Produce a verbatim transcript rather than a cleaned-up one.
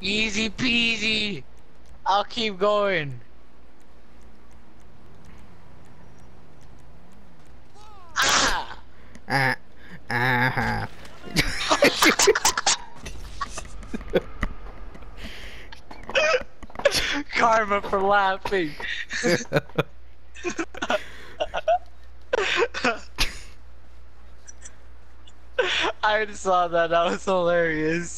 Easy peasy. I'll keep going. Ah! Ah. Ah. Karma for laughing. I just saw that. That was hilarious.